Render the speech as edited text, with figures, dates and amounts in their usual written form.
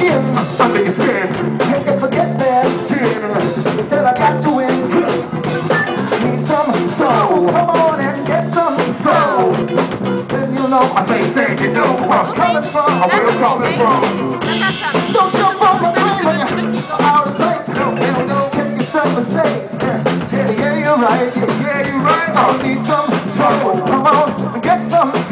skin. Under your skin. Can't ever get there. They said I got to win. Need some soul. Come on and get some soul. Then you know I say thank you, know where I'm coming from. where I'm coming from. Don't jump on the train when you're out of sight. Just check yourself and say, yeah, you're right. Yeah, you right. I need some soul. Come on and get some